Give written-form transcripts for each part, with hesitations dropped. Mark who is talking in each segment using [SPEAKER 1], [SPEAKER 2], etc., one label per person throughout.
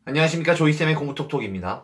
[SPEAKER 1] 안녕하십니까, 조이쌤의 공부톡톡입니다.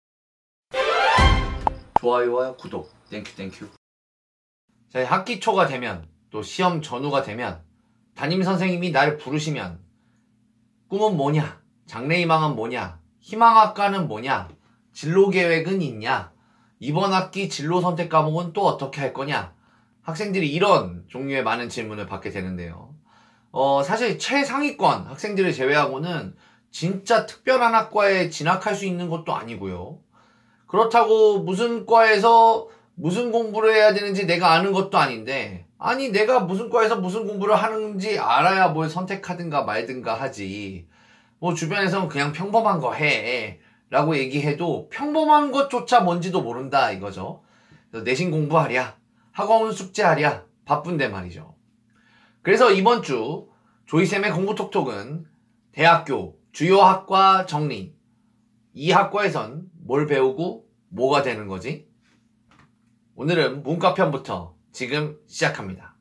[SPEAKER 1] 좋아요와 구독 땡큐. 자, 학기 초가 되면, 또 시험 전후가 되면 담임선생님이 날 부르시면 꿈은 뭐냐, 장래희망은 뭐냐, 희망학과는 뭐냐, 진로계획은 있냐, 이번 학기 진로선택 과목은 또 어떻게 할 거냐, 학생들이 이런 종류의 많은 질문을 받게 되는데요. 사실 최상위권 학생들을 제외하고는 진짜 특별한 학과에 진학할 수 있는 것도 아니고요. 그렇다고 무슨 과에서 무슨 공부를 해야 되는지 내가 아는 것도 아닌데, 아니 내가 무슨 과에서 무슨 공부를 하는지 알아야 뭘 선택하든가 말든가 하지. 뭐 주변에서는 그냥 평범한 거 해 라고 얘기해도 평범한 것조차 뭔지도 모른다 이거죠. 내신 공부하랴, 학원 숙제하랴, 바쁜데 말이죠. 그래서 이번 주 조이쌤의 공부톡톡은 대학교 주요 학과 정리, 이 학과에선 뭘 배우고 뭐가 되는 거지? 오늘은 문과편부터 지금 시작합니다.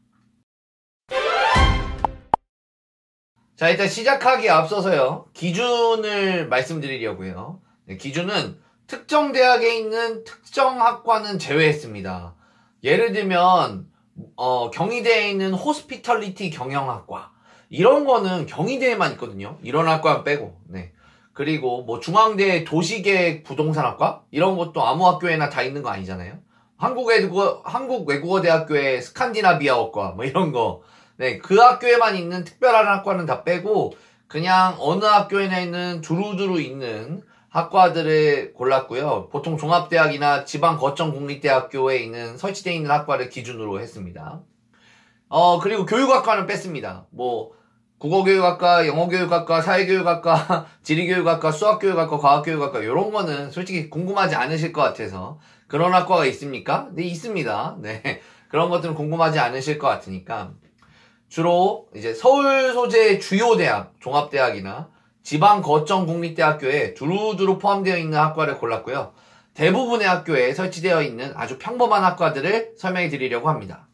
[SPEAKER 1] 자, 일단 시작하기에 앞서서요, 기준을 말씀드리려고요. 기준은 특정 대학에 있는 특정 학과는 제외했습니다. 예를 들면 경희대에 있는 호스피털리티 경영학과, 이런 거는 경희대에만 있거든요. 이런 학과는 빼고. 네. 그리고 뭐 중앙대 도시계획 부동산학과, 이런 것도 아무 학교에나 다 있는 거 아니잖아요. 한국외국어대학교의 스칸디나비아어과 뭐 이런 거, 네, 그 학교에만 있는 특별한 학과는 다 빼고 그냥 어느 학교에나 있는 두루두루 있는 학과들을 골랐고요. 보통 종합대학이나 지방거점공립대학교에 있는 설치되어 있는 학과를 기준으로 했습니다. 그리고 교육학과는 뺐습니다. 뭐 국어교육학과, 영어교육학과, 사회교육학과, 지리교육학과, 수학교육학과, 과학교육학과, 이런 거는 솔직히 궁금하지 않으실 것 같아서. 그런 학과가 있습니까? 네, 있습니다. 네, 그런 것들은 궁금하지 않으실 것 같으니까 주로 이제 서울 소재 주요 대학, 종합대학이나 지방 거점 공립대학교에 두루두루 포함되어 있는 학과를 골랐고요. 대부분의 학교에 설치되어 있는 아주 평범한 학과들을 설명해 드리려고 합니다.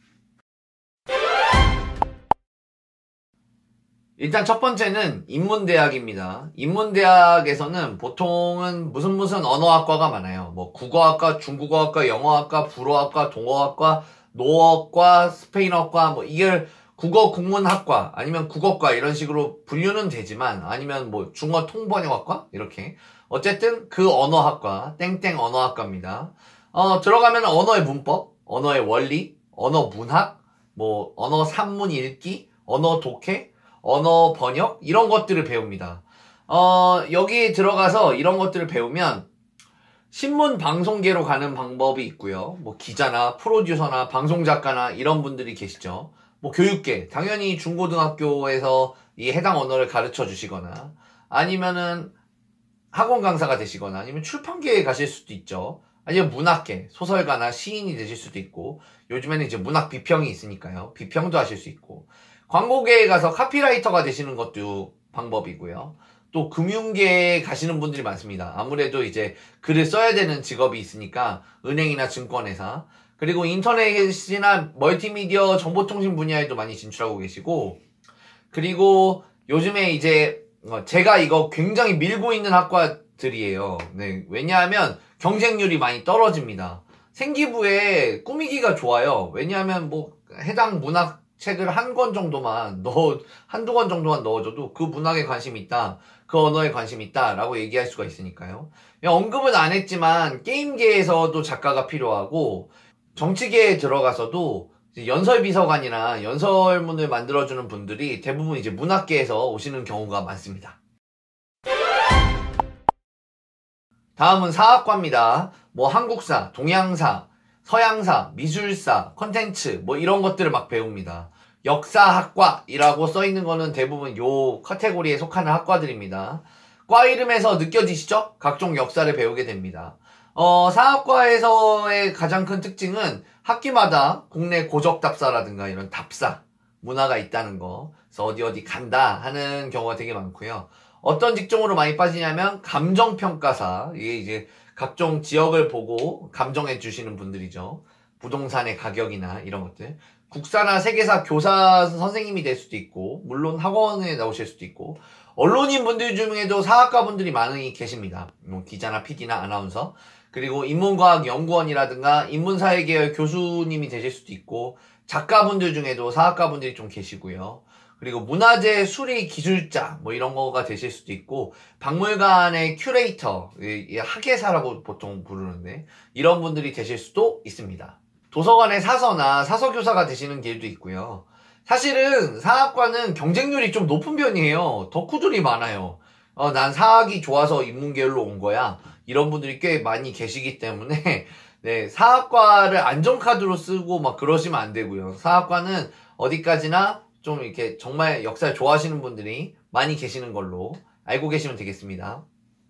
[SPEAKER 1] 일단 첫 번째는 인문대학입니다. 인문대학에서는 보통은 무슨 언어학과가 많아요. 뭐 국어학과, 중국어학과, 영어학과, 불어학과, 동어학과, 노어학과, 스페인어학과, 뭐 이걸 국어 국문학과 아니면 국어과 이런 식으로 분류는 되지만, 아니면 뭐 중어 통번역학과 이렇게, 어쨌든 그 언어학과 땡땡 언어학과입니다. 들어가면 언어의 문법, 언어의 원리, 언어 문학, 뭐 언어 산문 읽기, 언어 독해, 언어 번역, 이런 것들을 배웁니다. 여기 들어가서 이런 것들을 배우면 신문 방송계로 가는 방법이 있고요. 뭐 기자나 프로듀서나 방송작가나 이런 분들이 계시죠. 뭐 교육계, 당연히 중고등학교에서 이 해당 언어를 가르쳐 주시거나, 아니면은 학원 강사가 되시거나, 아니면 출판계에 가실 수도 있죠. 아니면 문학계, 소설가나 시인이 되실 수도 있고, 요즘에는 이제 문학 비평이 있으니까요. 비평도 하실 수 있고, 광고계에 가서 카피라이터가 되시는 것도 방법이고요. 또 금융계에 가시는 분들이 많습니다. 아무래도 이제 글을 써야 되는 직업이 있으니까 은행이나 증권회사, 그리고 인터넷이나 멀티미디어 정보통신 분야에도 많이 진출하고 계시고, 그리고 요즘에 이제 제가 이거 굉장히 밀고 있는 학과들이에요. 네, 왜냐하면 경쟁률이 많이 떨어집니다. 생기부에 꾸미기가 좋아요. 왜냐하면 뭐 해당 문학 책을 한두 권 정도만 넣어줘도 그 문학에 관심이 있다, 그 언어에 관심이 있다 라고 얘기할 수가 있으니까요. 언급은 안 했지만 게임계에서도 작가가 필요하고, 정치계에 들어가서도 연설비서관이나 연설문을 만들어주는 분들이 대부분 이제 문학계에서 오시는 경우가 많습니다. 다음은 사학과입니다. 뭐 한국사, 동양사, 서양사, 미술사, 컨텐츠 뭐 이런 것들을 막 배웁니다. 역사학과이라고 써있는 거는 대부분 요 카테고리에 속하는 학과들입니다. 과 이름에서 느껴지시죠? 각종 역사를 배우게 됩니다. 사학과에서의 가장 큰 특징은 학기마다 국내 고적답사라든가 이런 답사 문화가 있다는 거, 그래서 어디 간다 하는 경우가 되게 많고요. 어떤 직종으로 많이 빠지냐면 감정평가사, 이게 이제 각종 지역을 보고 감정해 주시는 분들이죠. 부동산의 가격이나 이런 것들. 국사나 세계사 교사 선생님이 될 수도 있고, 물론 학원에 나오실 수도 있고, 언론인 분들 중에도 사학과 분들이 많이 계십니다. 기자나 PD나 아나운서. 그리고 인문과학 연구원이라든가 인문사회 계열 교수님이 되실 수도 있고, 작가분들 중에도 사학과 분들이 좀 계시고요. 그리고 문화재 수리 기술자 뭐 이런 거가 되실 수도 있고, 박물관의 큐레이터, 학예사라고 보통 부르는데 이런 분들이 되실 수도 있습니다. 도서관의 사서나 사서교사가 되시는 길도 있고요. 사실은 사학과는 경쟁률이 좀 높은 편이에요. 덕후들이 많아요. 난 사학이 좋아서 인문계열로 온 거야. 이런 분들이 꽤 많이 계시기 때문에 네, 사학과를 안전카드로 쓰고 막 그러시면 안 되고요. 사학과는 어디까지나 좀 이렇게 정말 역사를 좋아하시는 분들이 많이 계시는 걸로 알고 계시면 되겠습니다.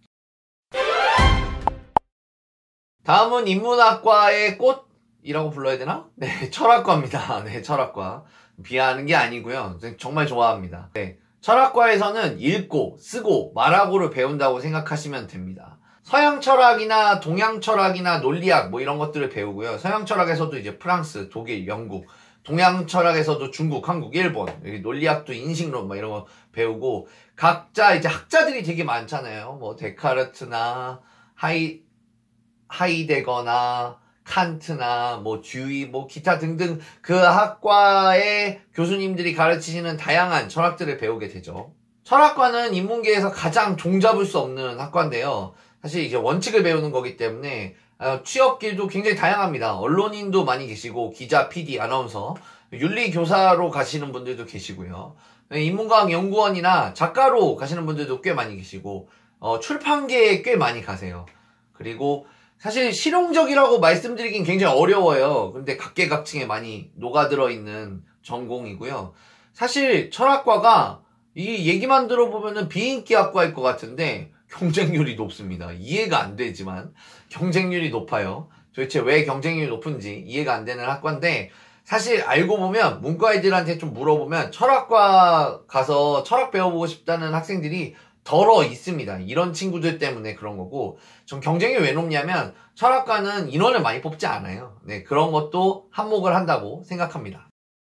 [SPEAKER 1] 다음은 인문학과의 꽃이라고 불러야 되나? 네, 철학과입니다. 네, 철학과. 비하하는 게 아니고요. 정말 좋아합니다. 네, 철학과에서는 읽고, 쓰고, 말하고를 배운다고 생각하시면 됩니다. 서양 철학이나 동양 철학이나 논리학 뭐 이런 것들을 배우고요. 서양 철학에서도 이제 프랑스, 독일, 영국, 동양 철학에서도 중국, 한국, 일본, 여기 논리학도 인식론 뭐 이런 거 배우고, 각자 이제 학자들이 되게 많잖아요. 뭐 데카르트나 하이데거나 칸트나 뭐 듀이 뭐 기타 등등 그 학과의 교수님들이 가르치시는 다양한 철학들을 배우게 되죠. 철학과는 인문계에서 가장 종잡을 수 없는 학과인데요. 사실 이제 원칙을 배우는 거기 때문에 취업길도 굉장히 다양합니다. 언론인도 많이 계시고 기자, PD, 아나운서, 윤리교사로 가시는 분들도 계시고요. 인문과학 연구원이나 작가로 가시는 분들도 꽤 많이 계시고 출판계에 꽤 많이 가세요. 그리고 사실 실용적이라고 말씀드리긴 굉장히 어려워요. 근데 각계각층에 많이 녹아들어 있는 전공이고요. 사실 철학과가 이 얘기만 들어보면은 비인기 학과일 것 같은데 경쟁률이 높습니다. 이해가 안 되지만 경쟁률이 높아요. 도대체 왜 경쟁률이 높은지 이해가 안 되는 학과인데, 사실 알고 보면 문과 애들한테 좀 물어보면 철학과 가서 철학 배워보고 싶다는 학생들이 덜어 있습니다. 이런 친구들 때문에 그런 거고, 좀 경쟁이 왜 높냐면 철학과는 인원을 많이 뽑지 않아요. 네, 그런 것도 한몫을 한다고 생각합니다.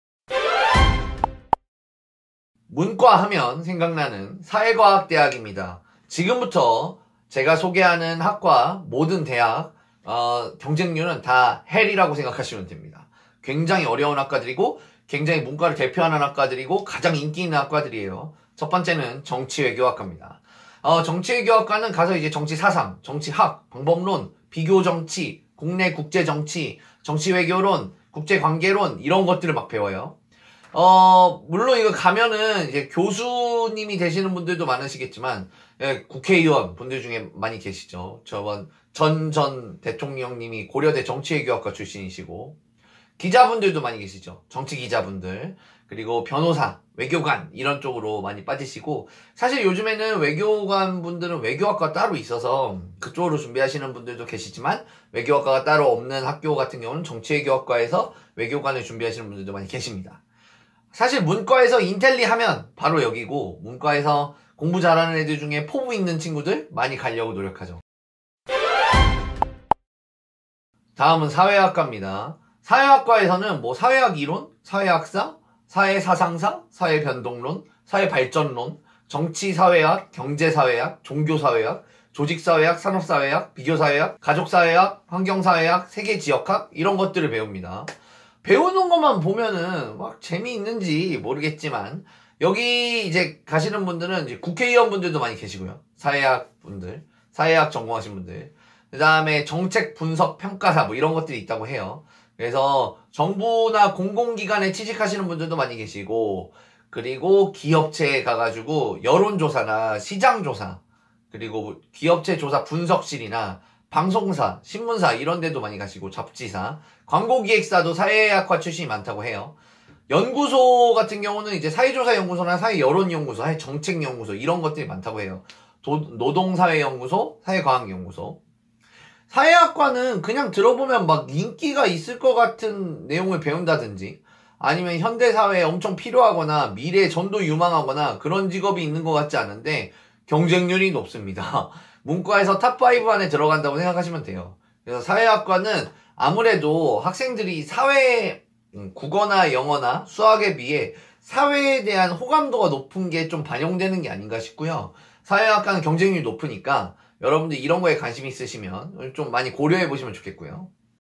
[SPEAKER 1] 문과 하면 생각나는 사회과학대학입니다. 지금부터 제가 소개하는 학과 모든 대학 경쟁률은 다 헬이라고 생각하시면 됩니다. 굉장히 어려운 학과들이고 굉장히 문과를 대표하는 학과들이고 가장 인기 있는 학과들이에요. 첫 번째는 정치외교학과입니다. 정치외교학과는 가서 이제 정치사상, 정치학, 방법론, 비교정치, 국내 국제정치, 정치외교론, 국제관계론 이런 것들을 막 배워요. 물론 이거 가면은 이제 교수님이 되시는 분들도 많으시겠지만, 예, 국회의원 분들 중에 많이 계시죠. 전 대통령님이 고려대 정치외교학과 출신이시고, 기자분들도 많이 계시죠. 정치기자분들, 그리고 변호사, 외교관, 이런 쪽으로 많이 빠지시고, 사실 요즘에는 외교관 분들은 외교학과 따로 있어서 그쪽으로 준비하시는 분들도 계시지만, 외교학과가 따로 없는 학교 같은 경우는 정치외교학과에서 외교관을 준비하시는 분들도 많이 계십니다. 사실 문과에서 인텔리 하면 바로 여기고, 문과에서 공부 잘하는 애들 중에 포부 있는 친구들 많이 가려고 노력하죠. 다음은 사회학과입니다. 사회학과에서는 뭐 사회학 이론, 사회학사, 사회사상사, 사회변동론, 사회발전론, 정치사회학, 경제사회학, 종교사회학, 조직사회학, 산업사회학, 비교사회학, 가족사회학, 환경사회학, 세계지역학 이런 것들을 배웁니다. 배우는 것만 보면은 막 재미있는지 모르겠지만, 여기 이제 가시는 분들은 이제 국회의원 분들도 많이 계시고요. 사회학 분들, 사회학 전공하신 분들. 그 다음에 정책 분석 평가사 뭐 이런 것들이 있다고 해요. 그래서 정부나 공공기관에 취직하시는 분들도 많이 계시고, 그리고 기업체에 가가지고 여론조사나 시장조사, 그리고 기업체 조사 분석실이나 방송사, 신문사 이런 데도 많이 가시고, 잡지사, 광고기획사도 사회학과 출신이 많다고 해요. 연구소 같은 경우는 이제 사회조사연구소나 사회여론연구소, 사회정책연구소 이런 것들이 많다고 해요. 노동사회연구소, 사회과학연구소. 사회학과는 그냥 들어보면 막 인기가 있을 것 같은 내용을 배운다든지, 아니면 현대사회에 엄청 필요하거나 미래에 전도 유망하거나 그런 직업이 있는 것 같지 않은데 경쟁률이 높습니다. 문과에서 탑5 안에 들어간다고 생각하시면 돼요. 그래서 사회학과는 아무래도 학생들이 사회 국어나 영어나 수학에 비해 사회에 대한 호감도가 높은 게 좀 반영되는 게 아닌가 싶고요. 사회학과는 경쟁률이 높으니까 여러분들 이런 거에 관심 있으시면 좀 많이 고려해 보시면 좋겠고요.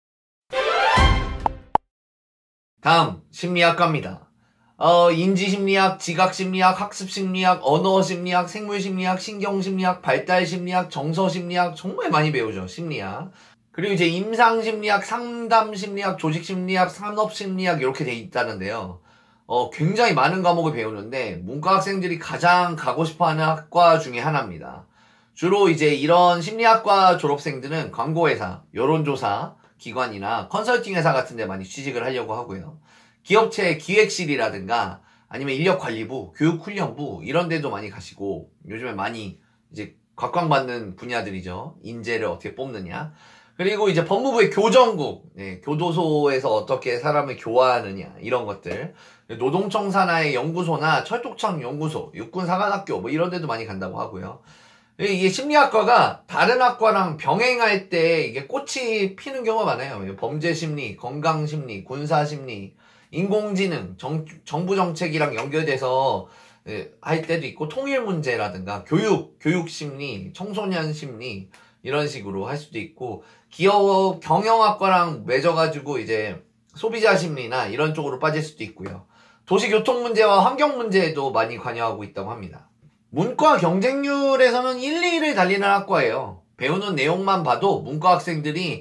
[SPEAKER 1] 다음 심리학과입니다. 인지심리학, 지각심리학, 학습심리학, 언어심리학, 생물심리학, 신경심리학, 발달심리학, 정서심리학 정말 많이 배우죠. 심리학. 그리고 이제 임상심리학, 상담심리학, 조직심리학, 산업심리학 이렇게 돼 있다는데요. 굉장히 많은 과목을 배우는데 문과 학생들이 가장 가고 싶어하는 학과 중에 하나입니다. 주로 이제 이런 심리학과 졸업생들은 광고회사, 여론조사 기관이나 컨설팅 회사 같은 데 많이 취직을 하려고 하고요. 기업체 기획실이라든가 아니면 인력관리부, 교육훈련부 이런 데도 많이 가시고 요즘에 많이 이제 각광받는 분야들이죠. 인재를 어떻게 뽑느냐. 그리고 이제 법무부의 교정국, 교도소에서 어떻게 사람을 교화하느냐 이런 것들. 노동청 산하의 연구소나 철도청 연구소, 육군사관학교 뭐 이런 데도 많이 간다고 하고요. 이게 심리학과가 다른 학과랑 병행할 때 이게 꽃이 피는 경우가 많아요. 범죄심리, 건강심리, 군사심리, 인공지능, 정부 정책이랑 연결돼서 할 때도 있고 통일문제라든가 교육심리, 청소년심리 이런 식으로 할 수도 있고 기업 경영학과랑 맺어가지고 이제 소비자 심리나 이런 쪽으로 빠질 수도 있고요. 도시교통 문제와 환경 문제에도 많이 관여하고 있다고 합니다. 문과 경쟁률에서는 1, 2위를 달리는 학과예요. 배우는 내용만 봐도 문과 학생들이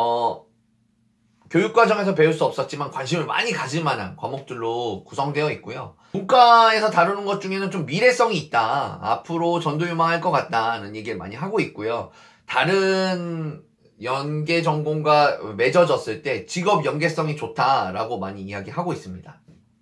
[SPEAKER 1] 교육과정에서 배울 수 없었지만 관심을 많이 가질 만한 과목들로 구성되어 있고요. 문과에서 다루는 것 중에는 좀 미래성이 있다. 앞으로 전도유망할 것 같다는 얘기를 많이 하고 있고요. 다른 연계 전공과 맺어졌을 때 직업 연계성이 좋다라고 많이 이야기하고 있습니다.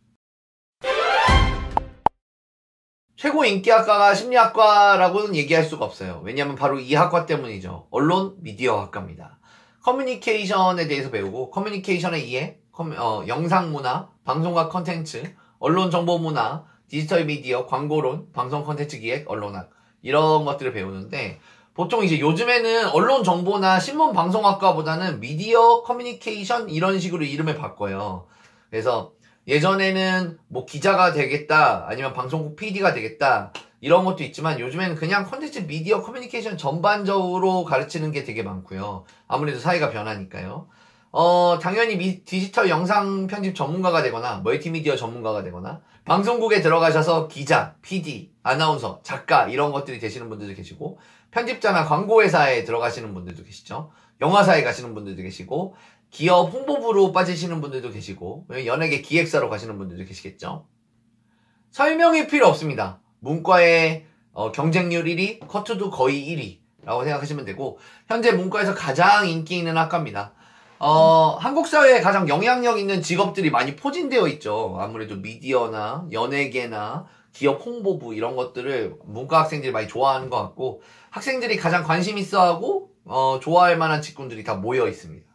[SPEAKER 1] 최고 인기학과가 심리학과라고는 얘기할 수가 없어요. 왜냐하면 바로 이 학과 때문이죠. 언론 미디어 학과입니다. 커뮤니케이션에 대해서 배우고 커뮤니케이션의 이해, 영상문화, 방송과 컨텐츠, 언론정보문화, 디지털 미디어, 광고론, 방송 컨텐츠 기획, 언론학 이런 것들을 배우는데 보통 이제 요즘에는 언론정보나 신문방송학과보다는 미디어 커뮤니케이션 이런 식으로 이름을 바꿔요. 그래서 예전에는 뭐 기자가 되겠다 아니면 방송국 PD가 되겠다 이런 것도 있지만 요즘에는 그냥 컨텐츠 미디어 커뮤니케이션 전반적으로 가르치는 게 되게 많고요. 아무래도 사회가 변하니까요. 당연히 디지털 영상 편집 전문가가 되거나 멀티미디어 전문가가 되거나 방송국에 들어가셔서 기자, PD, 아나운서, 작가 이런 것들이 되시는 분들도 계시고 편집자나 광고회사에 들어가시는 분들도 계시죠. 영화사에 가시는 분들도 계시고 기업 홍보부로 빠지시는 분들도 계시고 연예계 기획사로 가시는 분들도 계시겠죠. 설명이 필요 없습니다. 문과의 경쟁률 1위, 커트도 거의 1위라고 생각하시면 되고 현재 문과에서 가장 인기 있는 학과입니다. 한국 사회에 가장 영향력 있는 직업들이 많이 포진되어 있죠. 아무래도 미디어나 연예계나 기업 홍보부 이런 것들을 문과 학생들이 많이 좋아하는 것 같고 학생들이 가장 관심 있어하고 좋아할 만한 직군들이 다 모여 있습니다.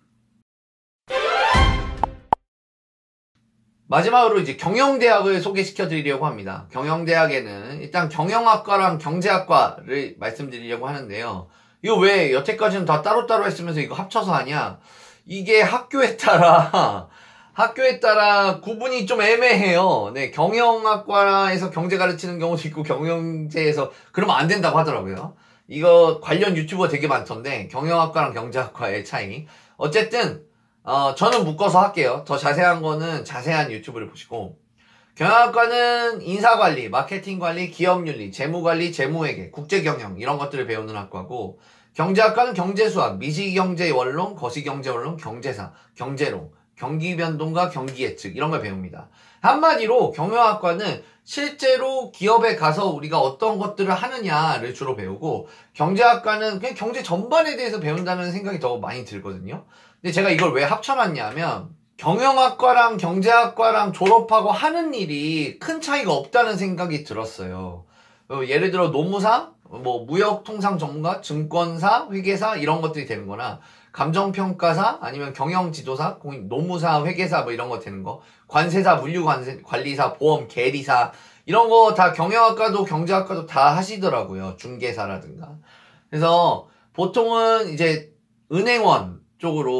[SPEAKER 1] 마지막으로 이제 경영대학을 소개시켜 드리려고 합니다. 경영대학에는 일단 경영학과랑 경제학과를 말씀드리려고 하는데요. 이거 왜 여태까지는 다 따로따로 했으면서 이거 합쳐서 하냐? 이게 학교에 따라 구분이 좀 애매해요. 네, 경영학과에서 경제 가르치는 경우도 있고 경영제에서 그러면 안 된다고 하더라고요. 이거 관련 유튜버가 되게 많던데 경영학과랑 경제학과의 차이. 어쨌든 저는 묶어서 할게요. 더 자세한 거는 자세한 유튜브를 보시고 경영학과는 인사관리, 마케팅관리, 기업윤리, 재무관리, 재무회계, 국제경영 이런 것들을 배우는 학과고 경제학과는 경제수학, 미시경제 원론, 거시경제 원론, 경제사, 경제론, 경기변동과 경기예측 이런 걸 배웁니다. 한마디로 경영학과는 실제로 기업에 가서 우리가 어떤 것들을 하느냐를 주로 배우고 경제학과는 그냥 경제 전반에 대해서 배운다는 생각이 더 많이 들거든요. 근데 제가 이걸 왜 합쳐놨냐면 경영학과랑 경제학과랑 졸업하고 하는 일이 큰 차이가 없다는 생각이 들었어요. 예를 들어 노무사, 뭐 무역통상 전문가, 증권사, 회계사 이런 것들이 되는 거나 감정평가사 아니면 경영지도사, 노무사, 회계사 뭐 이런 거 되는 거 관세사, 물류관리사, 보험, 계리사 이런 거 다 경영학과도 경제학과도 다 하시더라고요. 중개사라든가. 그래서 보통은 이제 은행원 쪽으로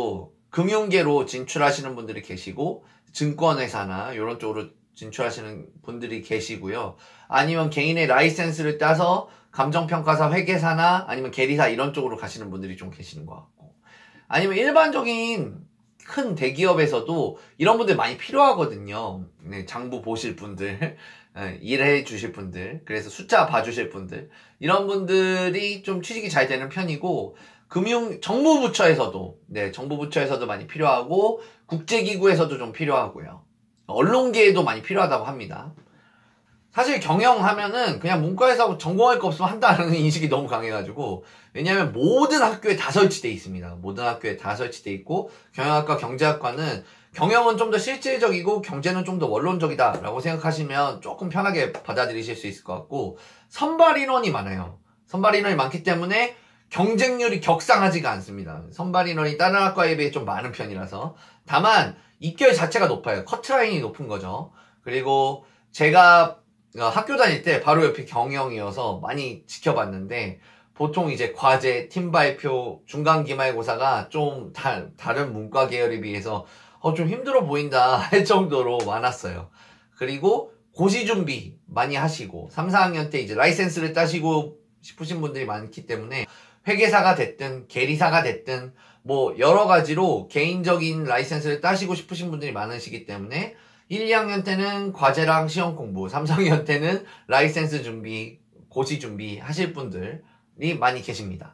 [SPEAKER 1] 금융계로 진출하시는 분들이 계시고 증권회사나 이런 쪽으로 진출하시는 분들이 계시고요. 아니면 개인의 라이센스를 따서 감정평가사 회계사나 아니면 계리사 이런 쪽으로 가시는 분들이 좀 계시는 것 같고, 아니면 일반적인 큰 대기업에서도 이런 분들 많이 필요하거든요. 네, 장부 보실 분들, 일해 주실 분들, 그래서 숫자 봐주실 분들, 이런 분들이 좀 취직이 잘 되는 편이고, 정부부처에서도, 네, 정부부처에서도 많이 필요하고, 국제기구에서도 좀 필요하고요. 언론계에도 많이 필요하다고 합니다. 사실 경영하면은 그냥 문과에서 전공할 거 없으면 한다는 인식이 너무 강해가지고, 왜냐하면 모든 학교에 다 설치돼 있습니다. 모든 학교에 다 설치돼 있고, 경영학과, 경제학과는 경영은 좀 더 실질적이고 경제는 좀 더 원론적이다 라고 생각하시면 조금 편하게 받아들이실 수 있을 것 같고, 선발 인원이 많아요. 선발 인원이 많기 때문에 경쟁률이 격상하지가 않습니다. 선발 인원이 다른 학과에 비해 좀 많은 편이라서. 다만 입결 자체가 높아요. 커트라인이 높은 거죠. 그리고 제가 학교 다닐 때 바로 옆이 경영이어서 많이 지켜봤는데, 보통 이제 과제, 팀 발표, 중간 기말고사가 좀 다른 문과 계열에 비해서 좀 힘들어 보인다 할 정도로 많았어요. 그리고 고시 준비 많이 하시고 3, 4학년 때 이제 라이센스를 따시고 싶으신 분들이 많기 때문에 회계사가 됐든 계리사가 됐든 뭐 여러 가지로 개인적인 라이센스를 따시고 싶으신 분들이 많으시기 때문에 1, 2학년 때는 과제랑 시험 공부, 3, 4학년 때는 라이센스 준비, 고시 준비 하실 분들이 많이 계십니다.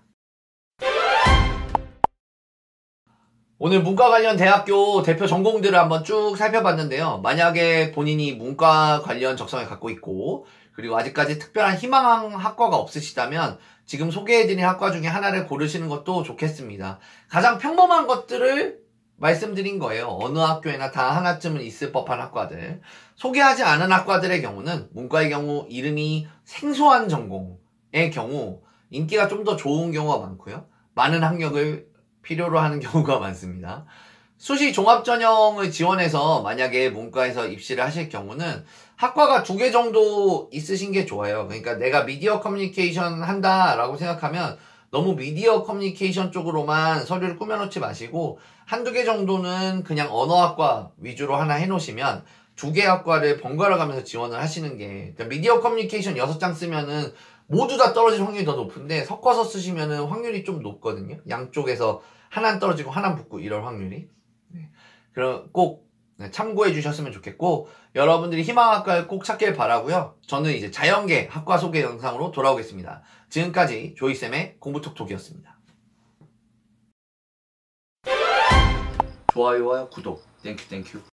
[SPEAKER 1] 오늘 문과 관련 대학교 대표 전공들을 한번 쭉 살펴봤는데요. 만약에 본인이 문과 관련 적성을 갖고 있고, 그리고 아직까지 특별한 희망 학과가 없으시다면 지금 소개해드린 학과 중에 하나를 고르시는 것도 좋겠습니다. 가장 평범한 것들을 말씀드린 거예요. 어느 학교에나 다 하나쯤은 있을 법한 학과들. 소개하지 않은 학과들의 경우는 문과의 경우 이름이 생소한 전공의 경우 인기가 좀 더 좋은 경우가 많고요. 많은 학력을 필요로 하는 경우가 많습니다. 수시 종합전형을 지원해서 만약에 문과에서 입시를 하실 경우는 학과가 2개 정도 있으신 게 좋아요. 그러니까 내가 미디어 커뮤니케이션 한다라고 생각하면 너무 미디어 커뮤니케이션 쪽으로만 서류를 꾸며놓지 마시고 한두 개 정도는 그냥 언어학과 위주로 하나 해놓으시면 2개 학과를 번갈아 가면서 지원을 하시는 게, 그러니까 미디어 커뮤니케이션 6장 쓰면은 모두 다 떨어질 확률이 더 높은데 섞어서 쓰시면은 확률이 좀 높거든요. 양쪽에서 하나는 떨어지고 하나는 붙고 이럴 확률이. 네. 그럼 꼭 참고해 주셨으면 좋겠고, 여러분들이 희망학과를 꼭 찾길 바라고요. 저는 이제 자연계 학과 소개 영상으로 돌아오겠습니다. 지금까지 조이쌤의 공부톡톡이었습니다. 좋아요와 구독 땡큐.